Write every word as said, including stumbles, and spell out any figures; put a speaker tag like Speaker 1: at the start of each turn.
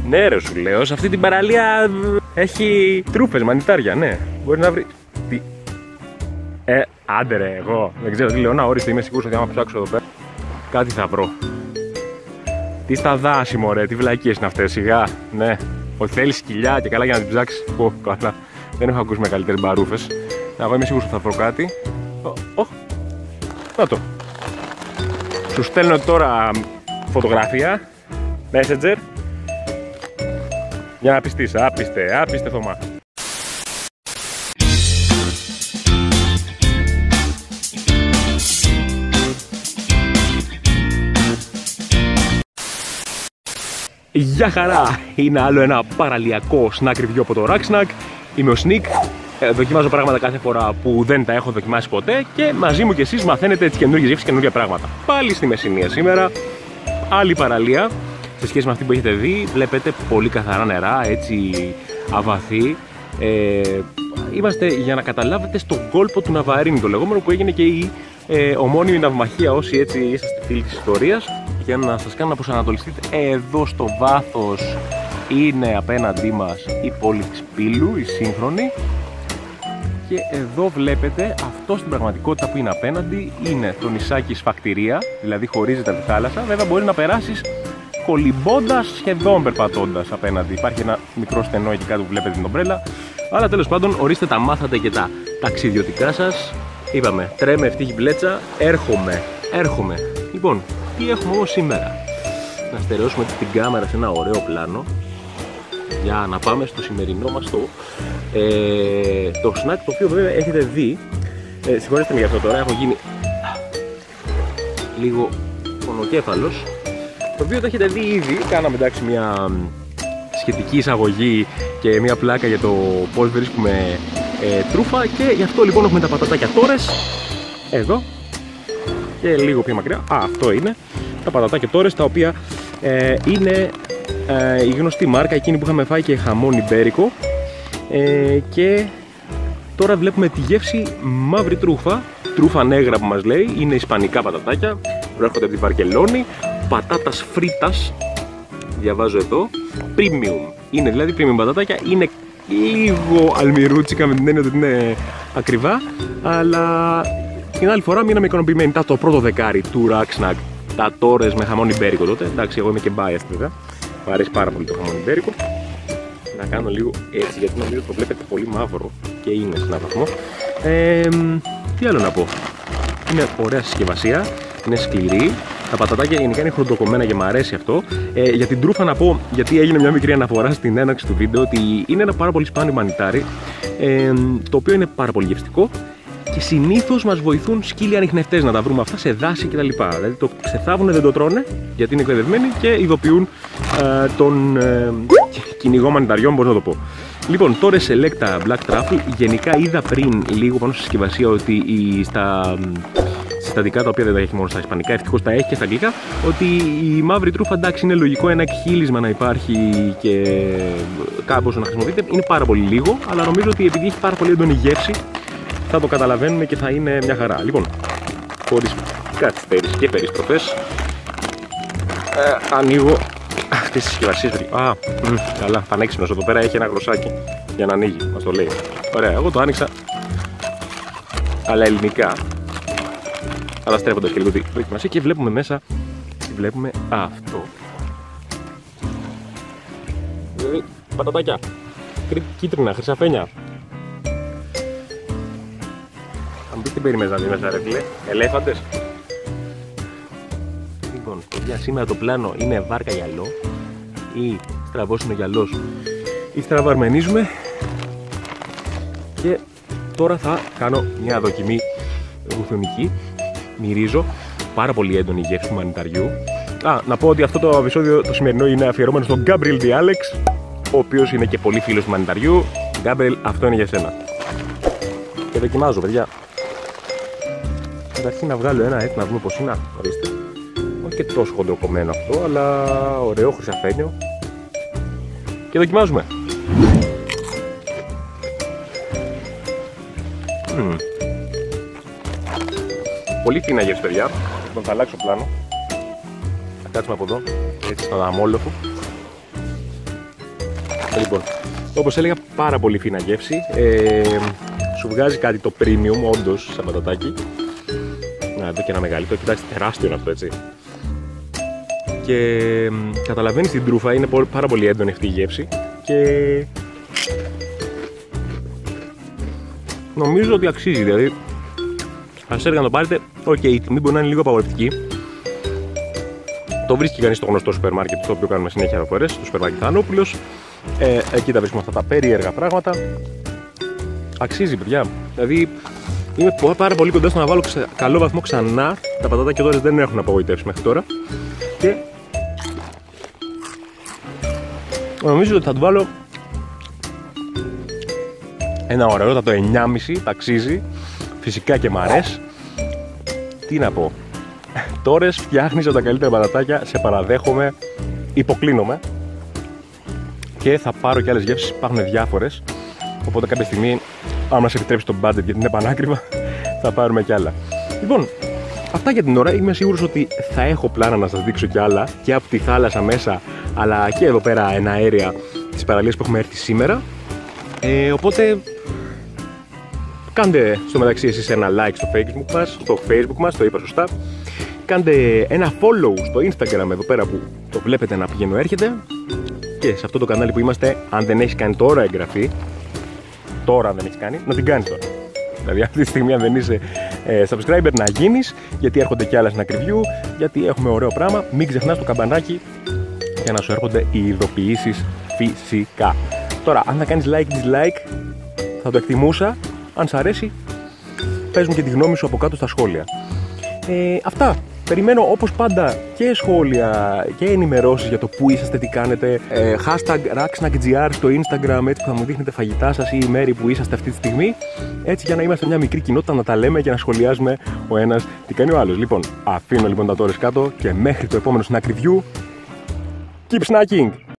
Speaker 1: Ναι, ρε, σου λέω, σε αυτή την παραλία έχει τρούφες, μανιτάρια, ναι. Μπορεί να βρει. Τι. Ε, άντε ρε, εγώ δεν ξέρω τι λέω. Να ορίστε, είμαι σίγουρος ότι άμα ψάξω εδώ πέρα κάτι θα βρω. Τι στα δάση, μωρέ, τι βλακίες είναι αυτές, σιγά. Ναι, ότι θέλει σκυλιά και καλά για να την ψάξεις. Πω, καλά. Δεν έχω ακούσει μεγαλύτερες μπαρούφες. Εγώ είμαι σίγουρος ότι θα βρω κάτι. Οχ, να το. Σου στέλνω τώρα φωτογραφία, Messenger, για να πιστείς. Άπιστε, άπιστε Θωμά. Γεια χαρά! Είναι άλλο ένα παραλιακό snack review από το Racksnack. Είμαι ο Sneak. Ε, δοκιμάζω πράγματα κάθε φορά που δεν τα έχω δοκιμάσει ποτέ και μαζί μου και εσείς μαθαίνετε τις καινούργιες γεύσεις και καινούργια πράγματα. Πάλι στη Μεσσηνία σήμερα. Άλλη παραλία. Σε σχέση με αυτή που έχετε δει, βλέπετε πολύ καθαρά νερά, έτσι αβαθή. Ε, είμαστε για να καταλάβετε στον κόλπο του Ναβαρίνη, το λεγόμενο, που έγινε και η ε, ομώνυμη ναυμαχία. Όσοι έτσι είσαστε φίλοι της ιστορίας, για να σας κάνω να προσανατολιστείτε, εδώ στο βάθος είναι απέναντί μας η πόλη της Πύλου, η σύγχρονη. Και εδώ βλέπετε, αυτό στην πραγματικότητα που είναι απέναντι είναι το νησάκι Σφακτηρία, δηλαδή χωρίζεται από τη θάλασσα. Βέβαια μπορεί να περάσεις κολυμπώντας, σχεδόν περπατώντας απέναντι. Υπάρχει ένα μικρό στενό εκεί κάτω που βλέπετε την ομπρέλα. Αλλά τέλος πάντων, ορίστε, τα μάθατε και τα ταξιδιωτικά σας. Είπαμε, τρέμε, ευτύχη μπλέτσα, έρχομαι, έρχομαι. Λοιπόν, τι έχουμε όμως σήμερα? Να στερεώσουμε την κάμερα σε ένα ωραίο πλάνο για να πάμε στο σημερινό μας το, ε, το snack, το οποίο βέβαια έχετε δει. Ε, συγχωρέστε με για αυτό τώρα, έχω γίνει λίγο πονοκέφαλος. Το οποίο το έχετε δει ήδη. Κάναμε εντάξει μια σχετική εισαγωγή και μια πλάκα για το πώς βρίσκουμε ε, τρούφα. Και γι' αυτό λοιπόν έχουμε τα πατατάκια τόρες εδώ και λίγο πιο μακριά. Α, αυτό είναι τα πατατάκια τόρες, τα οποία ε, είναι ε, η γνωστή μάρκα, εκείνη που είχαμε φάει και χαμόν ιμπέρικο. ε, Και τώρα βλέπουμε τη γεύση μαύρη τρούφα, τρούφα νέγρα που μας λέει. Είναι ισπανικά πατατάκια, προέρχονται από τη Βαρκελόνη. Πατάτας φρίτας, διαβάζω εδώ, premium. Είναι δηλαδή premium πατατάκια, είναι λίγο αλμυρούτσικα με την έννοια ότι είναι ακριβά, αλλά την άλλη φορά μείναμε ικανοποιημένοι. Τα το πρώτο δεκάρι του Racksnack, τα τόρες με χαμόν ιμπέρικο τότε. Εντάξει, εγώ είμαι και biased βέβαια, μου αρέσει πάρα πολύ το χαμόν ιμπέρικο. Να κάνω λίγο έτσι, γιατί νομίζω το βλέπετε πολύ μαύρο και είναι σε έναν βαθμό. Ε, τι άλλο να πω, είναι ωραία συσκευασία, είναι σκληρή. Τα πατατάκια γενικά είναι χροντοκομμένα και μου αρέσει αυτό. Ε, για την τρούφα να πω, γιατί έγινε μια μικρή αναφορά στην έναρξη του βίντεο, ότι είναι ένα πάρα πολύ σπάνιο μανιτάρι, ε, το οποίο είναι πάρα πολύ γευστικό και συνήθως μας βοηθούν σκύλοι ανιχνευτές να τα βρούμε αυτά σε δάση κτλ. Δηλαδή το ξεθάβουνε, δεν το τρώνε, γιατί είναι εκπαιδευμένοι και ειδοποιούν ε, τον ε, κυνηγό μανιταριών, μπορώ να το πω. Λοιπόν, τώρα Selecta Black Truffle. Γενικά είδα πριν λίγο πάνω στη συσκευασία ότι η, στα συστατικά, τα οποία δεν τα έχει μόνο στα ισπανικά, ευτυχώς τα έχει και στα αγγλικά, ότι η μαύρη τρούφα, εντάξει, είναι λογικό ένα εκχύλισμα να υπάρχει και κάπως να χρησιμοποιείται. Είναι πάρα πολύ λίγο, αλλά νομίζω ότι επειδή έχει πάρα πολύ έντονη γεύση θα το καταλαβαίνουμε και θα είναι μια χαρά. Λοιπόν, χωρίς καθυστέρηση και περιστροφές, ε, ανοίγω αυτές τις συσκευασίες. Α, μ, καλά, πανέξυπνος. Εδώ πέρα έχει ένα γροσάκι για να ανοίγει, μας το λέει. Ωραία, εγώ το άνοιξα, αλλά ελληνικά, αλλά στρέφοντας και λίγο τη δοκιμασία, και βλέπουμε μέσα, βλέπουμε αυτό. Δηλαδή, πατατάκια, κίτρινα, χρυσαφένια. Θα μου πεις τι περιμένεις να δεις μέσα, ρε φίλε, ελέφαντες. Λοιπόν, παιδιά, σήμερα το πλάνο είναι βάρκα γυαλό ή στραβός είναι ο γυαλός ή στραβαρμενίζουμε, και τώρα θα κάνω μια δοκιμή γουθονική. Μυρίζω πάρα πολύ έντονη γεύση του μανιταριού. Α, να πω ότι αυτό το επεισόδιο το σημερινό είναι αφιερωμένο στον Gabriel Di Alex, ο οποίος είναι και πολύ φίλος του μανιταριού. Gabriel, αυτό είναι για σένα. Και δοκιμάζω, παιδιά. Καταρχήν να βγάλω ένα έτσι να δούμε πως είναι. Ορίστε. Όχι και τόσο χοντροκομμένο αυτό, αλλά ωραίο χρυσαφένιο. Και δοκιμάζουμε. Mm. Πολύ φίνα γεύση, παιδιά. Λοιπόν, θα αλλάξω πλάνο. Θα κάτσουμε από εδώ, έτσι στον αμόλοφο. Λοιπόν, όπως έλεγα, πάρα πολύ φίνα γεύση. Ε, σου βγάζει κάτι το premium, όντως, σαν πατατάκι. Να, εδώ και ένα μεγαλύτερο, κοιτάξτε, τεράστιο είναι αυτό, έτσι. Και καταλαβαίνεις την τρούφα, είναι πάρα πολύ έντονη αυτή η γεύση. Και νομίζω ότι αξίζει, δηλαδή. Ας έρχεται να το πάρετε, οκ, okay, η τιμή μπορεί να είναι λίγο απαγορευτική. Το βρίσκει κανείς στο γνωστό σούπερ μάρκετ, το οποίο κάνουμε συνέχεια εδώ φορές, στο σούπερ μάρκετ Θανόπουλος. Ε, εκεί τα βρίσκουμε αυτά τα περίεργα πράγματα. Αξίζει, παιδιά. Δηλαδή, είμαι πάρα πολύ κοντά στο να βάλω ξα... καλό βαθμό ξανά. Τα πατάτακια τώρα δεν έχουν απογοητεύσει μέχρι τώρα. Και νομίζω ότι θα του βάλω ένα ωραίο, το εννιά κόμμα πέντε, τα αξίζει. Φυσικά και μ' αρέσει. Τι να πω. Τώρα φτιάχνεις από τα καλύτερα πατατάκια, σε παραδέχομαι, υποκλίνομαι. Και θα πάρω και άλλες γεύσεις, υπάρχουν διάφορες. Οπότε κάποια στιγμή, αν μας επιτρέψει το budget γιατί είναι πανάκριβα, θα πάρουμε κι άλλα. Λοιπόν, αυτά για την ώρα. Είμαι σίγουρος ότι θα έχω πλάνα να σας δείξω κι άλλα και από τη θάλασσα μέσα, αλλά και εδώ πέρα ένα αέρια της παραλίας που έχουμε έρθει σήμερα. Ε, οπότε, κάντε στο μεταξύ εσείς ένα like στο Facebook μας, στο Facebook μας, το είπα σωστά. Κάντε ένα follow στο Instagram εδώ πέρα που το βλέπετε να πηγαίνω έρχεται. Και σε αυτό το κανάλι που είμαστε, αν δεν έχεις κάνει τώρα εγγραφή, τώρα αν δεν έχεις κάνει, να την κάνεις τώρα. Δηλαδή αυτή τη στιγμή αν δεν είσαι ε, subscriber να γίνεις, γιατί έρχονται κι άλλα snack review, γιατί έχουμε ωραίο πράγμα. Μην ξεχνάς το καμπανάκι για να σου έρχονται οι ειδοποιήσεις φυσικά. Τώρα, αν θα κάνεις like, dislike, θα το εκτιμούσα. Αν σ' αρέσει, πες μου και τη γνώμη σου από κάτω στα σχόλια. Ε, αυτά. Περιμένω όπως πάντα και σχόλια και ενημερώσεις για το που είσαστε, τι κάνετε. Ε, hashtag raksnackgr στο Instagram, έτσι που θα μου δείχνετε φαγητά σας ή η μέρη που είσαστε αυτή τη στιγμή. Έτσι για να είμαστε μια μικρή κοινότητα, να τα λέμε και να σχολιάζουμε ο ένας τι κάνει ο άλλος. Λοιπόν, αφήνω λοιπόν τα τόρες κάτω και μέχρι το επόμενο snack review, keep snacking!